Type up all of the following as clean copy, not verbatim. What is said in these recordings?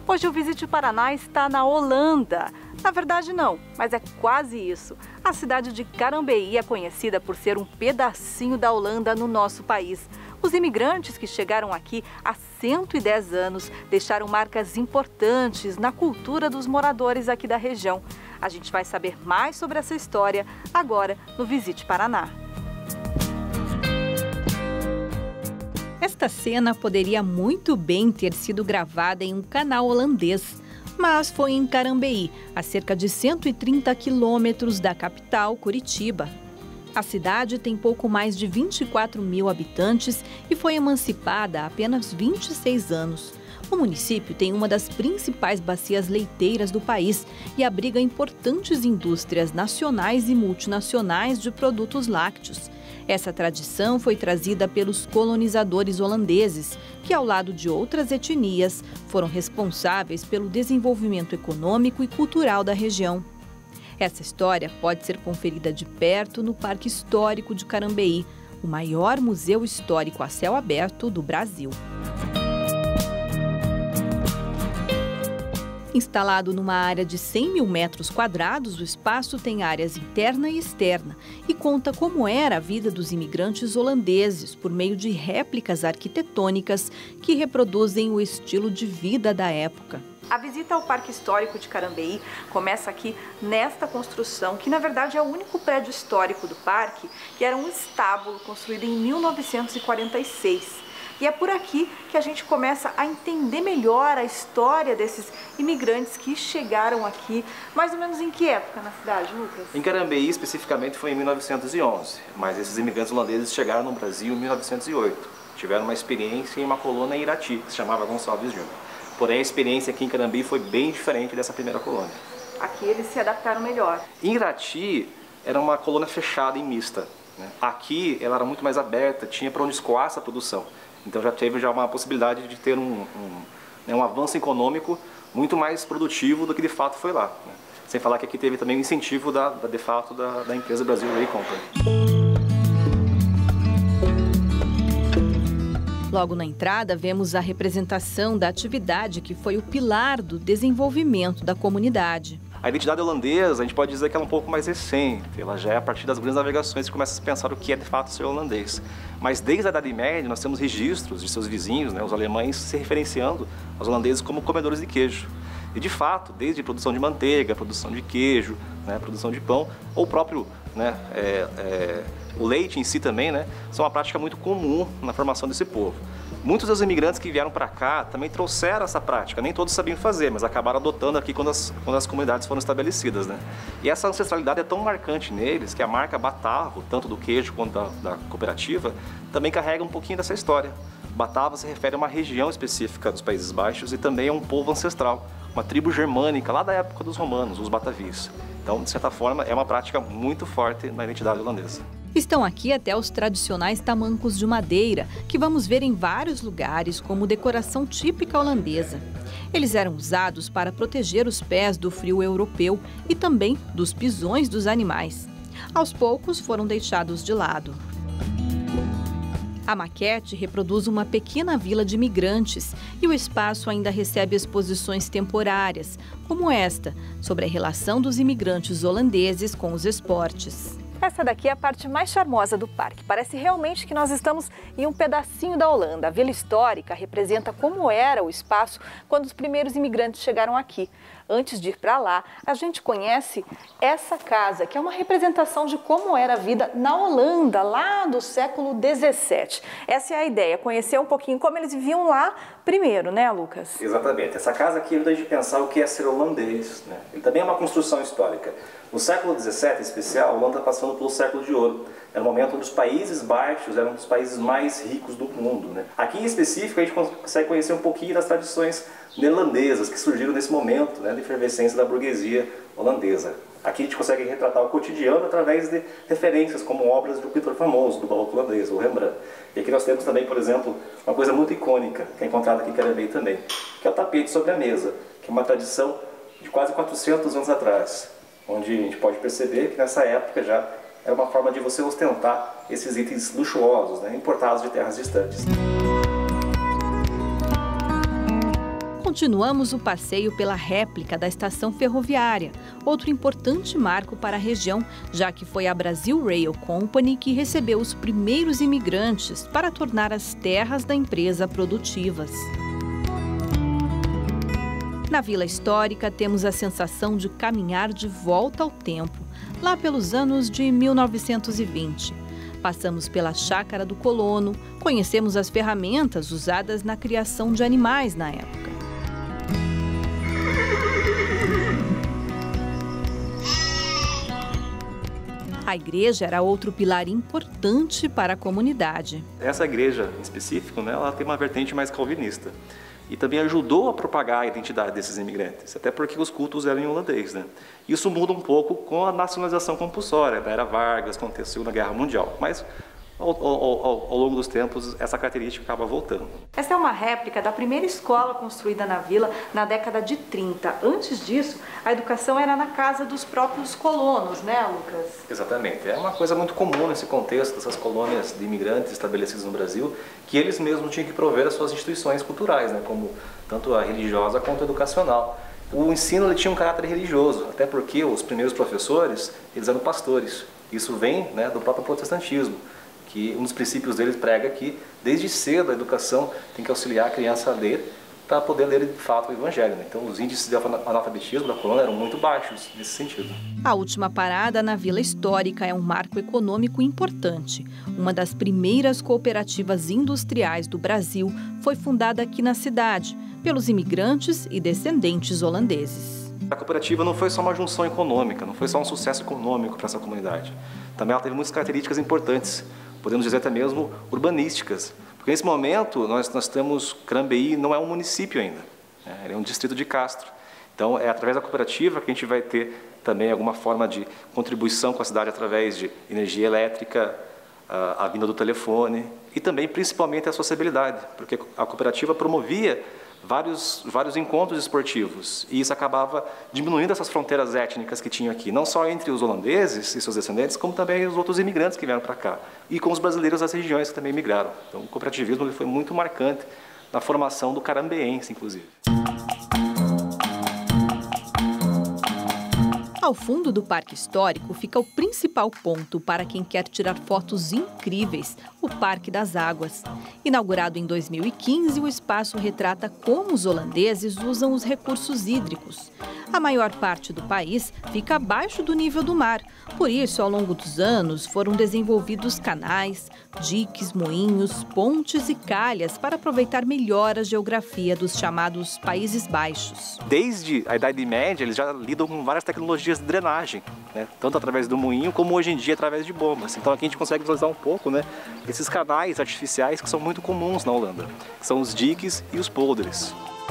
Hoje o Visite Paraná está na Holanda. Na verdade não, mas é quase isso. A cidade de Carambeí é conhecida por ser um pedacinho da Holanda no nosso país. Os imigrantes que chegaram aqui há 110 anos deixaram marcas importantes na cultura dos moradores aqui da região. A gente vai saber mais sobre essa história agora no Visite Paraná. Esta cena poderia muito bem ter sido gravada em um canal holandês, mas foi em Carambeí, a cerca de 130 quilômetros da capital, Curitiba. A cidade tem pouco mais de 24 mil habitantes e foi emancipada há apenas 26 anos. O município tem uma das principais bacias leiteiras do país e abriga importantes indústrias nacionais e multinacionais de produtos lácteos. Essa tradição foi trazida pelos colonizadores holandeses, que, ao lado de outras etnias, foram responsáveis pelo desenvolvimento econômico e cultural da região. Essa história pode ser conferida de perto no Parque Histórico de Carambeí, o maior museu histórico a céu aberto do Brasil. Instalado numa área de 100 mil metros quadrados, o espaço tem áreas interna e externa e conta como era a vida dos imigrantes holandeses por meio de réplicas arquitetônicas que reproduzem o estilo de vida da época. A visita ao Parque Histórico de Carambeí começa aqui nesta construção, que na verdade é o único prédio histórico do parque, que era um estábulo construído em 1946. E é por aqui que a gente começa a entender melhor a história desses imigrantes que chegaram aqui, mais ou menos em que época na cidade, Lucas? Em Carambeí, especificamente, foi em 1911, mas esses imigrantes holandeses chegaram no Brasil em 1908. Tiveram uma experiência em uma colônia em Irati, que se chamava Gonçalves Júnior. Porém, a experiência aqui em Carambeí foi bem diferente dessa primeira colônia. Aqui eles se adaptaram melhor. Em Irati, era uma colônia fechada e mista, né? Aqui, ela era muito mais aberta, tinha para onde escoar essa produção. Então já teve uma possibilidade de ter um avanço econômico muito mais produtivo do que de fato foi lá, né? Sem falar que aqui teve também o incentivo da empresa Brasil Rail Company. Logo na entrada, vemos a representação da atividade que foi o pilar do desenvolvimento da comunidade. A identidade holandesa, a gente pode dizer que ela é um pouco mais recente. Ela já é a partir das grandes navegações que começa a pensar o que é de fato ser holandês. Mas desde a Idade Média nós temos registros de seus vizinhos, né, os alemães, se referenciando aos holandeses como comedores de queijo. E de fato, desde produção de manteiga, produção de queijo, né, produção de pão, ou o próprio, né, o leite em si também, né, são uma prática muito comum na formação desse povo. Muitos dos imigrantes que vieram para cá também trouxeram essa prática, nem todos sabiam fazer, mas acabaram adotando aqui quando as comunidades foram estabelecidas, né? E essa ancestralidade é tão marcante neles que a marca Batavo, tanto do queijo quanto da cooperativa, também carrega um pouquinho dessa história. Batavo se refere a uma região específica dos Países Baixos e também a um povo ancestral, uma tribo germânica lá da época dos romanos, os batavis. Então, de certa forma, é uma prática muito forte na identidade holandesa. Estão aqui até os tradicionais tamancos de madeira, que vamos ver em vários lugares como decoração típica holandesa. Eles eram usados para proteger os pés do frio europeu e também dos pisões dos animais. Aos poucos foram deixados de lado. A maquete reproduz uma pequena vila de imigrantes e o espaço ainda recebe exposições temporárias, como esta, sobre a relação dos imigrantes holandeses com os esportes. Essa daqui é a parte mais charmosa do parque. Parece realmente que nós estamos em um pedacinho da Holanda. A Vila Histórica representa como era o espaço quando os primeiros imigrantes chegaram aqui. Antes de ir para lá, a gente conhece essa casa, que é uma representação de como era a vida na Holanda, lá do século XVII. Essa é a ideia, conhecer um pouquinho como eles viviam lá primeiro, né, Lucas? Exatamente. Essa casa aqui ajuda a gente pensar o que é ser holandês, né? Ele também é uma construção histórica. No século XVII, em especial, a Holanda está passando pelo século de ouro. Era o momento onde os Países Baixos eram um dos países mais ricos do mundo, né? Aqui em específico, a gente consegue conhecer um pouquinho das tradições neerlandesas que surgiram nesse momento, né, de efervescência da burguesia holandesa. Aqui a gente consegue retratar o cotidiano através de referências como obras de um pintor famoso do barroco holandês, o Rembrandt. E aqui nós temos também, por exemplo, uma coisa muito icônica, que é encontrada aqui em Carambeí também, que é o tapete sobre a mesa, que é uma tradição de quase 400 anos atrás, onde a gente pode perceber que nessa época já era uma forma de você ostentar esses itens luxuosos, né, importados de terras distantes. Continuamos o passeio pela réplica da estação ferroviária, outro importante marco para a região, já que foi a Brazil Rail Company que recebeu os primeiros imigrantes para tornar as terras da empresa produtivas. Na Vila Histórica, temos a sensação de caminhar de volta ao tempo, lá pelos anos de 1920. Passamos pela Chácara do Colono, conhecemos as ferramentas usadas na criação de animais na época. A igreja era outro pilar importante para a comunidade. Essa igreja, em específico, né, ela tem uma vertente mais calvinista. E também ajudou a propagar a identidade desses imigrantes, até porque os cultos eram em holandês, né? Isso muda um pouco com a nacionalização compulsória da Era Vargas, que aconteceu na Guerra Mundial, mas ao longo dos tempos essa característica acaba voltando. Essa é uma réplica da primeira escola construída na vila na década de 30. Antes disso, a educação era na casa dos próprios colonos, né, Lucas? Exatamente. É uma coisa muito comum nesse contexto dessas colônias de imigrantes estabelecidos no Brasil, que eles mesmos tinham que prover as suas instituições culturais, né, como tanto a religiosa quanto a educacional. O ensino ele tinha um caráter religioso, até porque os primeiros professores eles eram pastores. Isso vem, né, do próprio protestantismo, que um dos princípios deles prega que, desde cedo, a educação tem que auxiliar a criança a ler para poder ler, de fato, o Evangelho. Então, os índices de analfabetismo da colônia eram muito baixos nesse sentido. A última parada na Vila Histórica é um marco econômico importante. Uma das primeiras cooperativas industriais do Brasil foi fundada aqui na cidade, pelos imigrantes e descendentes holandeses. A cooperativa não foi só uma junção econômica, não foi só um sucesso econômico para essa comunidade. Também ela teve muitas características importantes, podemos dizer até mesmo urbanísticas. Porque nesse momento nós temos Carambeí não é um município ainda, né? Ele é um distrito de Castro. Então é através da cooperativa que a gente vai ter também alguma forma de contribuição com a cidade através de energia elétrica, a vinda do telefone e também principalmente a sociabilidade, porque a cooperativa promovia vários encontros esportivos e isso acabava diminuindo essas fronteiras étnicas que tinham aqui, não só entre os holandeses e seus descendentes, como também os outros imigrantes que vieram para cá e com os brasileiros das regiões que também migraram. Então o cooperativismo ele foi muito marcante na formação do carambeense, inclusive. Ao fundo do Parque Histórico fica o principal ponto para quem quer tirar fotos incríveis, o Parque das Águas. Inaugurado em 2015, o espaço retrata como os holandeses usam os recursos hídricos. A maior parte do país fica abaixo do nível do mar. Por isso, ao longo dos anos, foram desenvolvidos canais, diques, moinhos, pontes e calhas para aproveitar melhor a geografia dos chamados Países Baixos. Desde a Idade Média, eles já lidam com várias tecnologias de drenagem, né? Tanto através do moinho como hoje em dia através de bombas. Então aqui a gente consegue visualizar um pouco, né, esses canais artificiais que são muito comuns na Holanda, que são os diques e os polders.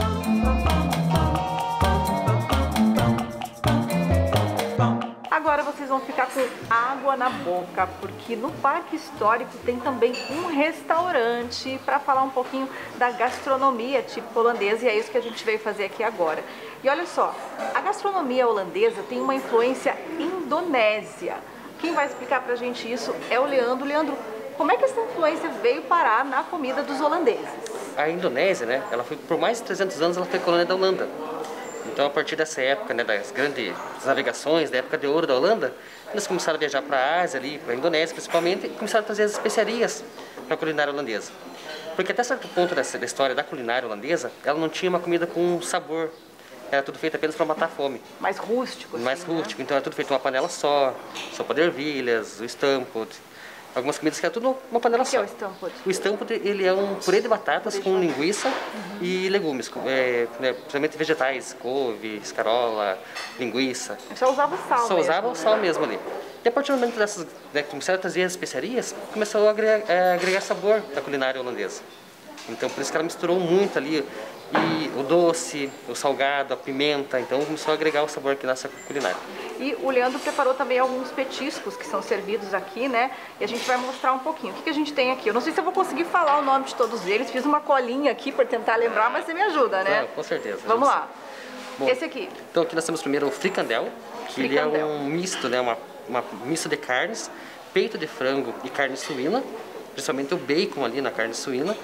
Agora vocês vão ficar com água na boca, porque no Parque Histórico tem também um restaurante para falar um pouquinho da gastronomia típica holandesa, e é isso que a gente veio fazer aqui agora. E olha só, a gastronomia holandesa tem uma influência indonésia. Quem vai explicar pra gente isso é o Leandro. Leandro, como é que essa influência veio parar na comida dos holandeses? A Indonésia, né, ela foi, por mais de 300 anos, ela foi colônia da Holanda. Então, a partir dessa época, né, das grandes navegações, da época de ouro da Holanda, eles começaram a viajar para a Ásia, para a Indonésia principalmente, e começaram a trazer as especiarias para a culinária holandesa. Porque até certo ponto da história da culinária holandesa, ela não tinha uma comida com sabor. Era tudo feito apenas para matar a fome. Mais rústico. Mais assim, rústico, né? Então era tudo feito em uma panela só, sopa de ervilhas, o stampot. Algumas comidas que era tudo numa panela só. O que é o stampot? O stampot, ele é um purê de batatas com linguiça e legumes, principalmente vegetais, couve, escarola, linguiça. Só usava sal. Só usava o sal mesmo ali. E a partir do momento dessas, né, começaram a trazer as especiarias, começou a agregar sabor da culinária holandesa. Então por isso que ela misturou muito ali e o doce, o salgado, a pimenta, então começou a agregar o sabor aqui nessa culinária. E o Leandro preparou também alguns petiscos que são servidos aqui, né? E a gente vai mostrar um pouquinho. O que a gente tem aqui? Eu não sei se eu vou conseguir falar o nome de todos eles, fiz uma colinha aqui para tentar lembrar, mas você me ajuda, né? Não, com certeza. Vamos lá. Bom, esse aqui. Então aqui nós temos primeiro o fricandel, que ele é um misto, né? Uma misto de carnes, peito de frango e carne suína, principalmente o bacon ali na carne suína,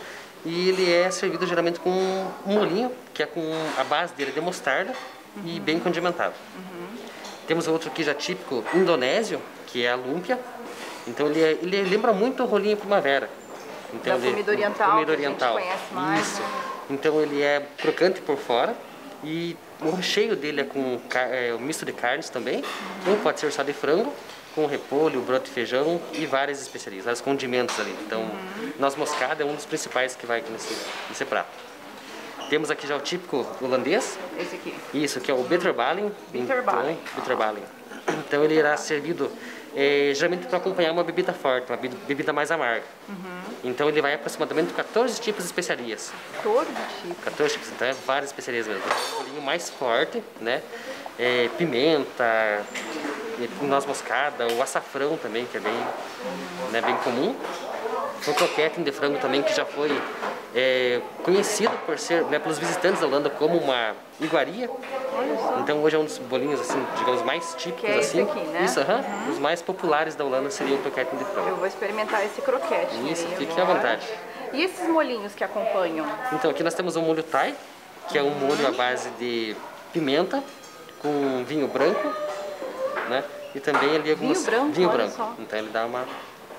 E ele é servido geralmente com um molhinho, que é com a base dele de mostarda e bem condimentado. Temos outro aqui já típico indonésio, que é a lumpia. Então ele lembra muito o rolinho primavera. Então, da comida oriental, comida oriental. Que a gente conhece mais. Isso. Né? Então ele é crocante por fora e o recheio dele é com um misto de carnes também. Um pode ser só de frango, com repolho, broto de feijão e várias especiarias, vários condimentos ali. Então, noz moscada é um dos principais que vai aqui nesse prato. Temos aqui já o típico holandês. Esse aqui. Isso, que é o bitterballen. Bitterballen. Bitterballen. Então ele irá servido geralmente para acompanhar uma bebida forte, uma bebida mais amarga. Então ele vai aproximadamente 14 tipos de especiarias. 14 tipos. 14 tipos, então é várias especiarias mesmo. Um bolinho mais forte, né? Pimenta, noz moscada, o açafrão também, que é bem, né, bem comum. O croquete de frango também, que já foi conhecido por ser, né, pelos visitantes da Holanda como uma iguaria. Então hoje é um dos bolinhos, assim, digamos, mais típicos. Que é assim. esse aqui, né? Isso, os mais populares da Holanda seria o croquete de frango. Eu vou experimentar esse croquete. Isso, aí fique agora. à vontade. E esses molhinhos que acompanham? Então aqui nós temos o molho Thai, que é um molho à base de pimenta com vinho branco, né? E também ali algumas... Vinho branco, só. Então ele dá uma...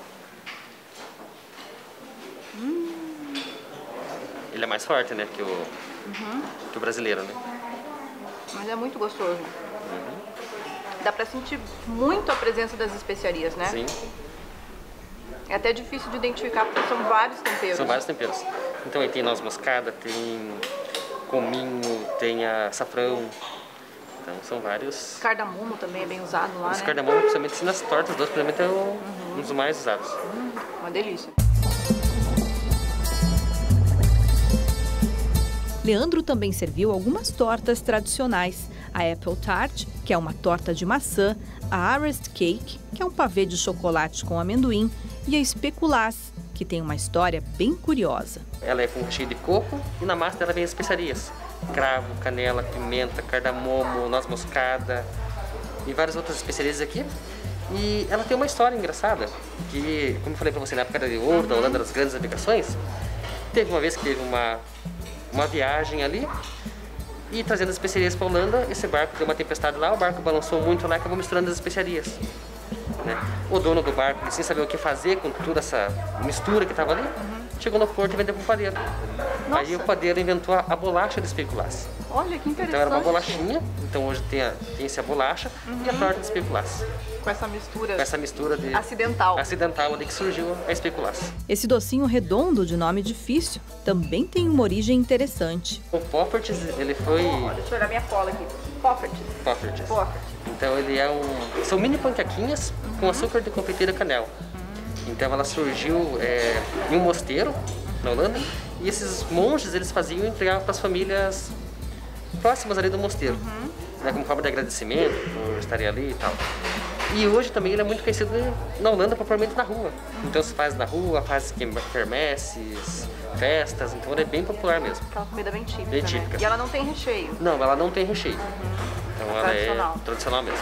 Ele é mais forte, né, que o brasileiro, né? Mas é muito gostoso. Dá pra sentir muito a presença das especiarias, né? Sim. É até difícil de identificar porque são vários temperos. São vários temperos. Então aí tem noz moscada, tem cominho, tem açafrão. Então são vários. Cardamomo também é bem usado lá, Esse né? cardamomo, principalmente nas tortas doces, principalmente é um dos mais usados. Uma delícia. Leandro também serviu algumas tortas tradicionais. A Apple Tart, que é uma torta de maçã, a Arrest Cake, que é um pavê de chocolate com amendoim, e a Speculoos, que tem uma história bem curiosa. Ela é com recheio de coco e na massa dela vem as especiarias. Cravo, canela, pimenta, cardamomo, noz moscada e várias outras especiarias aqui. E ela tem uma história engraçada, que, como eu falei pra você, na época de ouro, da Holanda, das grandes navegações, teve uma vez que teve uma viagem ali e trazendo as especiarias para a Holanda, esse barco deu uma tempestade lá, o barco balançou muito lá e acabou misturando as especiarias. Né? O dono do barco, sem saber o que fazer com toda essa mistura que estava ali, chegou no porto e vendeu para o padeiro. Nossa. Aí o padeiro inventou a bolacha de Speculoos. Olha que interessante. Então era uma bolachinha, então hoje tem essa bolacha e a torta de Speculoos. Com essa mistura. Com essa mistura de acidental. Acidental ali que surgiu a Speculoos. Esse docinho redondo de nome difícil também tem uma origem interessante. O Poffertjes, ele foi... Deixa eu olhar minha cola aqui. Poffertjes. Então ele são mini panquequinhas com açúcar de confeiteiro e canela. Então ela surgiu em um mosteiro na Holanda e esses monges eles faziam e entregavam para as famílias próximas ali do mosteiro, né, como forma de agradecimento por estarem ali e tal. E hoje também ele é muito conhecido na Holanda, propriamente na rua. Então se faz na rua, faz quermesses, festas, então ele é bem popular mesmo. Aquela comida bem típica, Bem típica. Né? E ela não tem recheio. Não, ela não tem recheio. Então ela Tradicional. é tradicional mesmo.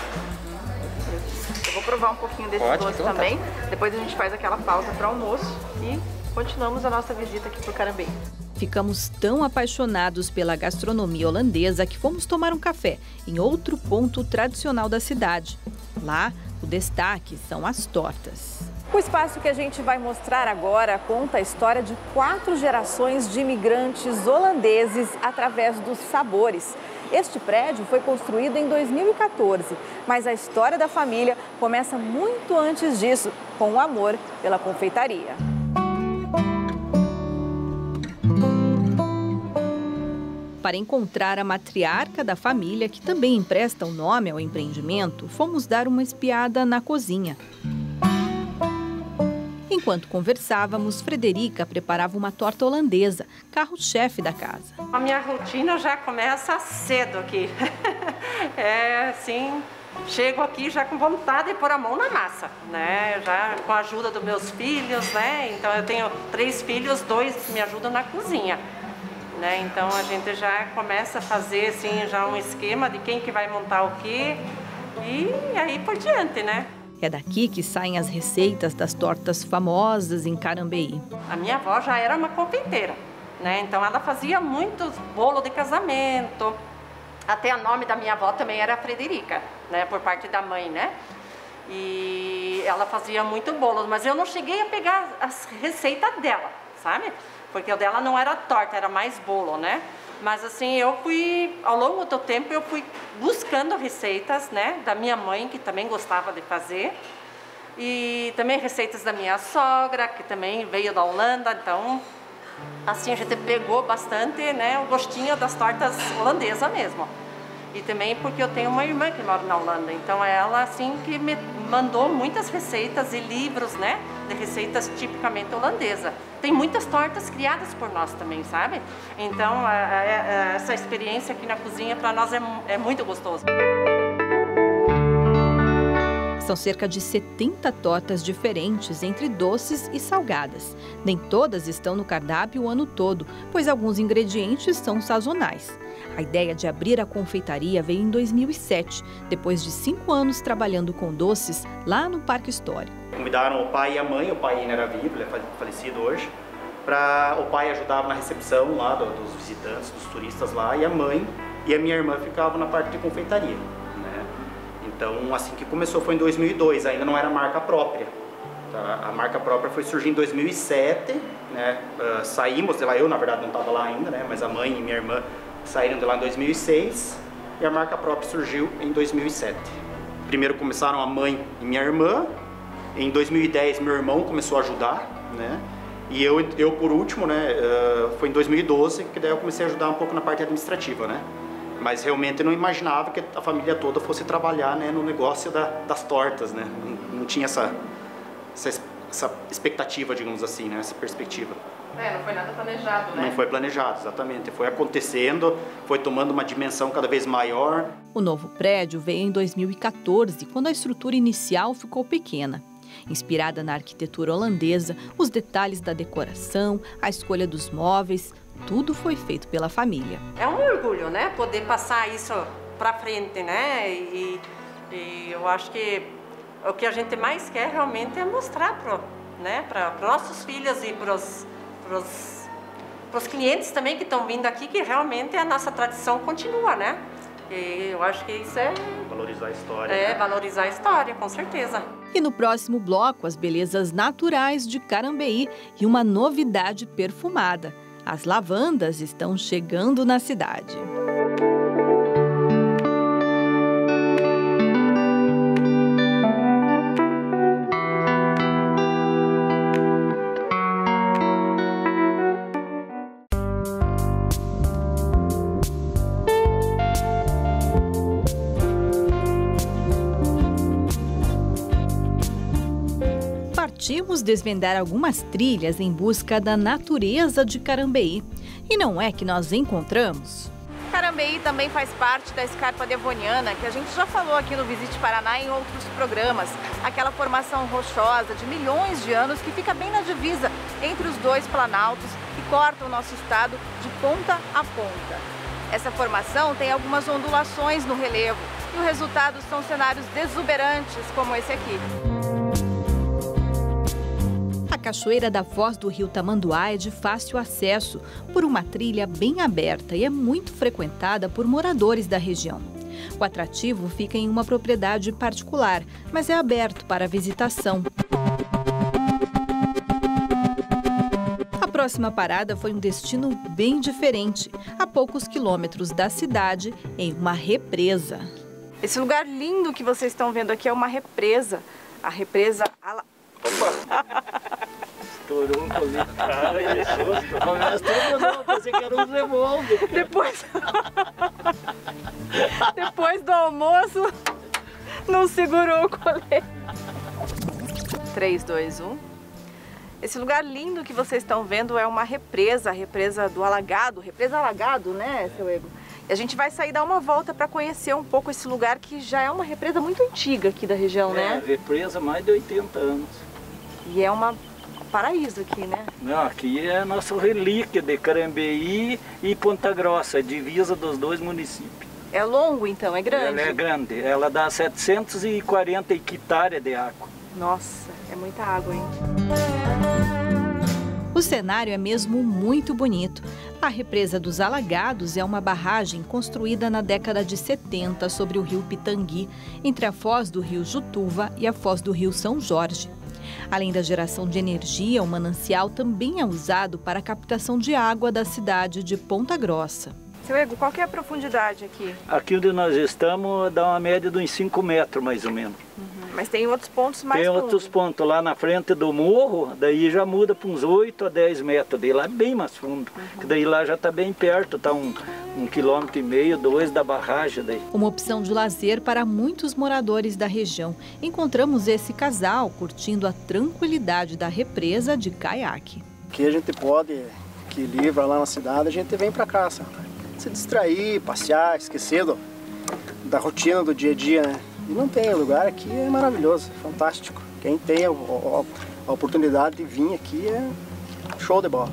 Eu vou provar um pouquinho desse Pode, doce então, também. Depois a gente faz aquela pausa para almoço e continuamos a nossa visita aqui pro Carambeí. Ficamos tão apaixonados pela gastronomia holandesa que fomos tomar um café em outro ponto tradicional da cidade. Lá, o destaque são as tortas. O espaço que a gente vai mostrar agora conta a história de 4 gerações de imigrantes holandeses através dos sabores. Este prédio foi construído em 2014, mas a história da família começa muito antes disso, com o amor pela confeitaria. Para encontrar a matriarca da família, que também empresta o nome ao empreendimento, fomos dar uma espiada na cozinha. Enquanto conversávamos, Frederica preparava uma torta holandesa, carro-chefe da casa. A minha rotina já começa cedo aqui. Assim, chego aqui já com vontade de pôr a mão na massa, né? Já com a ajuda dos meus filhos, né? Então eu tenho 3 filhos, 2 me ajudam na cozinha, né? Então a gente já começa a fazer assim já um esquema de quem que vai montar o quê e aí por diante, né? É daqui que saem as receitas das tortas famosas em Carambeí. A minha avó já era uma confeiteira, né? Então ela fazia muitos bolos de casamento, até o nome da minha avó também era Frederica, né? Por parte da mãe, né? E ela fazia muito bolo, mas eu não cheguei a pegar as receitas dela, sabe? Porque o dela não era torta, era mais bolo, né? Mas assim, eu fui, ao longo do tempo, eu fui buscando receitas, né? Da minha mãe, que também gostava de fazer. E também receitas da minha sogra, que também veio da Holanda. Então, assim, a gente pegou bastante, né? O gostinho das tortas holandesas mesmo. E também porque eu tenho uma irmã que mora na Holanda, então ela assim que me mandou muitas receitas e livros, né, de receitas tipicamente holandesa. Tem muitas tortas criadas por nós também, sabe? Então essa experiência aqui na cozinha para nós é muito gostoso. São cerca de 70 tortas diferentes entre doces e salgadas. Nem todas estão no cardápio o ano todo, pois alguns ingredientes são sazonais. A ideia de abrir a confeitaria veio em 2007, depois de 5 anos trabalhando com doces lá no Parque Histórico. Convidaram o pai e a mãe, o pai ainda era vivo, ele é falecido hoje, o pai ajudava na recepção lá dos visitantes, dos turistas lá, e a mãe e a minha irmã ficavam na parte de confeitaria, né? Então, assim que começou foi em 2002, ainda não era marca própria. Tá? A marca própria foi surgir em 2007, né? Saímos de lá, eu na verdade não estava lá ainda, né? Mas a mãe e minha irmã saíram de lá em 2006 e a marca própria surgiu em 2007. Primeiro começaram a mãe e minha irmã, em 2010 meu irmão começou a ajudar, né? E eu por último, né? Foi em 2012 que daí eu comecei a ajudar um pouco na parte administrativa, né? Mas realmente eu não imaginava que a família toda fosse trabalhar, né, no negócio das tortas, né? Não tinha essa expectativa, digamos assim, né? Essa perspectiva. Não foi nada planejado, né? Não foi planejado, exatamente. Foi acontecendo, foi tomando uma dimensão cada vez maior. O novo prédio veio em 2014, quando a estrutura inicial ficou pequena. Inspirada na arquitetura holandesa, os detalhes da decoração, a escolha dos móveis, tudo foi feito pela família. É um orgulho, né? Poder passar isso para frente, né? E eu acho que o que a gente mais quer realmente é mostrar para nossos filhos e para os clientes também que estão vindo aqui, que realmente a nossa tradição continua, né? E eu acho que isso é... Valorizar a história. É, valorizar a história, com certeza. E no próximo bloco, as belezas naturais de Carambeí e uma novidade perfumada. As lavandas estão chegando na cidade. Partimos desvendar algumas trilhas em busca da natureza de Carambeí. E não é que nós encontramos. Carambeí também faz parte da Escarpa Devoniana, que a gente já falou aqui no Visite Paraná em outros programas. Aquela formação rochosa de milhões de anos que fica bem na divisa entre os dois planaltos que cortam o nosso estado de ponta a ponta. Essa formação tem algumas ondulações no relevo e o resultado são cenários exuberantes como esse aqui. A Cachoeira da Foz do Rio Tamanduá é de fácil acesso, por uma trilha bem aberta e é muito frequentada por moradores da região. O atrativo fica em uma propriedade particular, mas é aberto para visitação. A próxima parada foi um destino bem diferente, a poucos quilômetros da cidade, em uma represa. Esse lugar lindo que vocês estão vendo aqui é uma represa. A represa... Estourou um comigo. Ai, que susto. Mas tudo não, pensei que era um revólver. Depois do almoço, não segurou o colete. 3, 2, 1. Esse lugar lindo que vocês estão vendo é uma represa, a represa do Alagado. Represa Alagado, né, seu Ego? E a gente vai sair dar uma volta para conhecer um pouco esse lugar que já é uma represa muito antiga aqui da região, né? É, represa há mais de 80 anos. E é um paraíso aqui, né? Não, aqui é a nossa relíquia de Carambeí e Ponta Grossa, divisa dos dois municípios. É longo então, é grande? Ela é grande, ela dá 740 hectares de água. Nossa, é muita água, hein? O cenário é mesmo muito bonito. A Represa dos Alagados é uma barragem construída na década de 70 sobre o rio Pitangui, entre a foz do rio Jutuva e a foz do rio São Jorge. Além da geração de energia, o manancial também é usado para a captação de água da cidade de Ponta Grossa. Seu Ego, qual que é a profundidade aqui? Aqui onde nós estamos dá uma média de uns 5 metros mais ou menos. Mas tem outros pontos mais Tem fundos. outros pontos lá na frente do morro, daí já muda para uns 8 a 10 metros, daí lá é bem mais fundo, que daí lá já está bem perto, está 1,5 km, 2 da barragem daí. Uma opção de lazer para muitos moradores da região. Encontramos esse casal curtindo a tranquilidade da represa de caiaque. Que a gente pode, que livra lá na cidade, a gente vem para cá, sabe? Se distrair, passear, esquecer da rotina do dia a dia, né? E não tem, o lugar aqui é maravilhoso, fantástico. Quem tem a oportunidade de vir aqui é show de bola.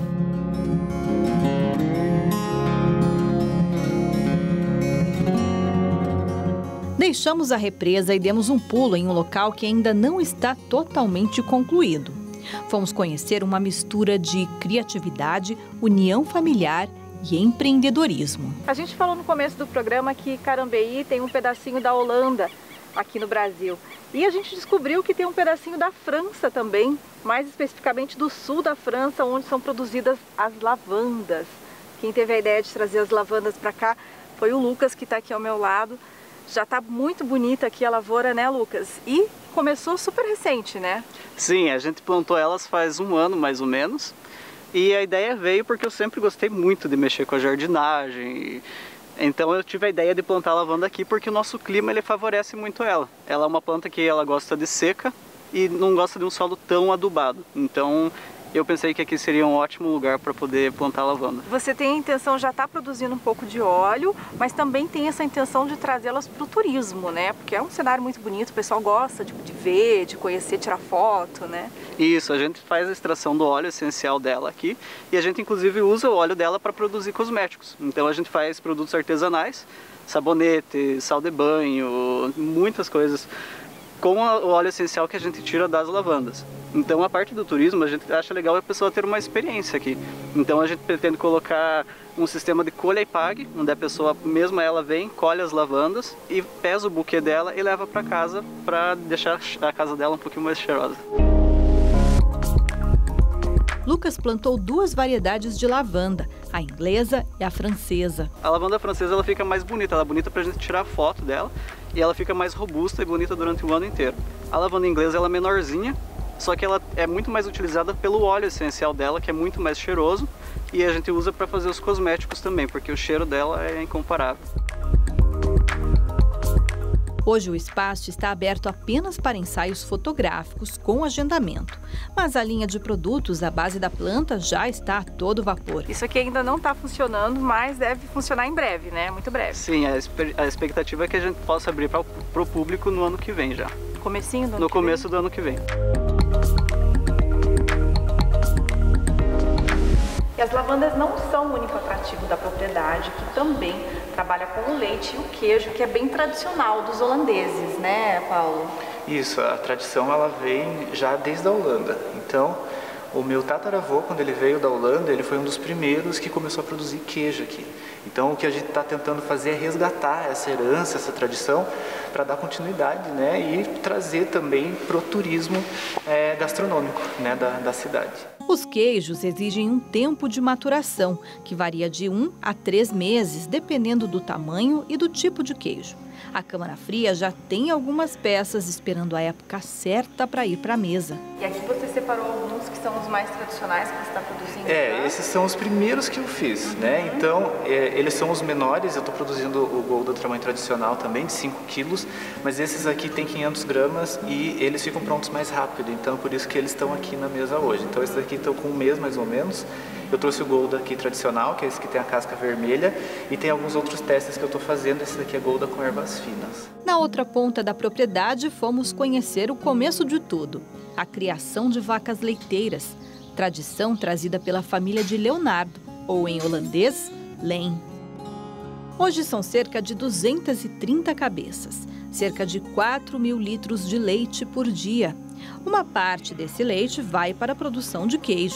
Deixamos a represa e demos um pulo em um local que ainda não está totalmente concluído. Fomos conhecer uma mistura de criatividade, união familiar e empreendedorismo. A gente falou no começo do programa que Carambeí tem um pedacinho da Holanda aqui no Brasil. E a gente descobriu que tem um pedacinho da França também, mais especificamente do sul da França, onde são produzidas as lavandas. Quem teve a ideia de trazer as lavandas para cá foi o Lucas, que está aqui ao meu lado. Já está muito bonita aqui a lavoura, né, Lucas? E começou super recente, né? Sim, a gente plantou elas faz 1 ano, mais ou menos. E a ideia veio porque eu sempre gostei muito de mexer com a jardinagem. Então eu tive a ideia de plantar a lavanda aqui porque o nosso clima ele favorece muito ela. Ela é uma planta que ela gosta de seca e não gosta de um solo tão adubado. Então eu pensei que aqui seria um ótimo lugar para poder plantar lavanda. Você tem a intenção, já está produzindo um pouco de óleo, mas também tem essa intenção de trazê-las para o turismo, né? Porque é um cenário muito bonito, o pessoal gosta de ver, de conhecer, tirar foto, né? Isso, a gente faz a extração do óleo essencial dela aqui e a gente inclusive usa o óleo dela para produzir cosméticos. Então a gente faz produtos artesanais, sabonete, sal de banho, muitas coisas com o óleo essencial que a gente tira das lavandas. Então a parte do turismo a gente acha legal a pessoa ter uma experiência aqui. Então a gente pretende colocar um sistema de colha e pague, onde a pessoa, mesmo ela vem, colhe as lavandas e pesa o buquê dela e leva para casa para deixar a casa dela um pouquinho mais cheirosa. Lucas plantou 2 variedades de lavanda, a inglesa e a francesa. A lavanda francesa ela fica mais bonita, ela é bonita para a gente tirar foto dela e ela fica mais robusta e bonita durante o ano inteiro. A lavanda inglesa ela é menorzinha, só que ela é muito mais utilizada pelo óleo essencial dela, que é muito mais cheiroso, e a gente usa para fazer os cosméticos também, porque o cheiro dela é incomparável. Hoje o espaço está aberto apenas para ensaios fotográficos com agendamento, mas a linha de produtos à base da planta já está a todo vapor. Isso aqui ainda não está funcionando, mas deve funcionar em breve, né? Muito breve. Sim, a expectativa é que a gente possa abrir para o público no ano que vem já. Comecinho do ano No começo do ano que vem. E as lavandas não são o único atrativo da propriedade, que também trabalha com o leite e o queijo, que é bem tradicional dos holandeses, né, Paulo? Isso, a tradição ela vem já desde a Holanda. Então, o meu tataravô, quando ele veio da Holanda, ele foi um dos primeiros que começou a produzir queijo aqui. Então, o que a gente está tentando fazer é resgatar essa herança, essa tradição, para dar continuidade, né, e trazer também para o turismo gastronômico, né, da cidade. Os queijos exigem um tempo de maturação, que varia de 1 a 3 meses, dependendo do tamanho e do tipo de queijo. A câmara fria já tem algumas peças esperando a época certa para ir para a mesa. E aqui você separou alguns que são os mais tradicionais que você está produzindo? Esses são os primeiros que eu fiz, né? Então, eles são os menores, eu estou produzindo o Golda do tamanho tradicional também, de 5 quilos, mas esses aqui tem 500 gramas e eles ficam prontos mais rápido, então por isso que eles estão aqui na mesa hoje. Então, esses aqui estão com 1 mês mais ou menos. Eu trouxe o Golda aqui tradicional, que é esse que tem a casca vermelha, e tem alguns outros testes que eu estou fazendo. Esse daqui é Golda com ervas finas. Na outra ponta da propriedade, fomos conhecer o começo de tudo, a criação de vacas leiteiras, tradição trazida pela família de Leonardo, ou em holandês, Len. Hoje são cerca de 230 cabeças, cerca de 4.000 litros de leite por dia. Uma parte desse leite vai para a produção de queijo.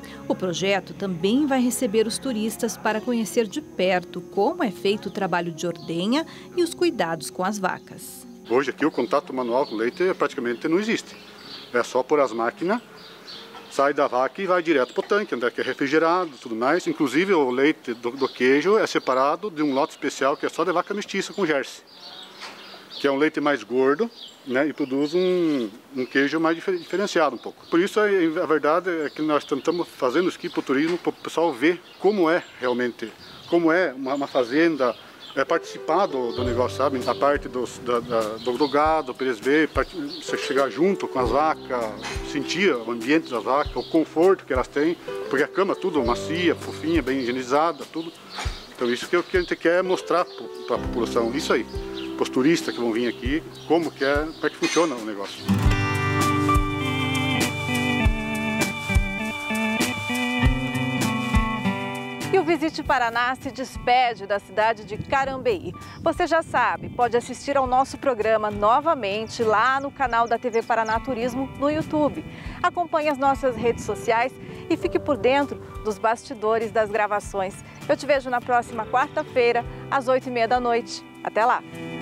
O projeto também vai receber os turistas para conhecer de perto como é feito o trabalho de ordenha e os cuidados com as vacas. Hoje aqui o contato manual com o leite praticamente não existe. É só pôr as máquinas, sai da vaca e vai direto para o tanque, onde é que é refrigerado e tudo mais. Inclusive o leite do queijo é separado de um lote especial que é só de vaca mestiça com Jersey, que é um leite mais gordo, né, e produz um queijo mais diferenciado um pouco. Por isso, a verdade é que nós estamos fazendo isso aqui para o turismo, para o pessoal ver como é realmente, como é uma fazenda, participar do negócio, sabe? A parte do gado, para eles verem, você chegar junto com as vacas, sentir o ambiente das vacas, o conforto que elas têm, porque a cama é tudo macia, fofinha, bem higienizada, tudo. Então isso que a gente quer mostrar para a população, isso aí. Para os turistas que vão vir aqui, como é que funciona o negócio. E o Visite Paraná se despede da cidade de Carambeí. Você já sabe, pode assistir ao nosso programa novamente lá no canal da TV Paraná Turismo no YouTube. Acompanhe as nossas redes sociais e fique por dentro dos bastidores das gravações. Eu te vejo na próxima quarta-feira, às 8h30 da noite. Até lá!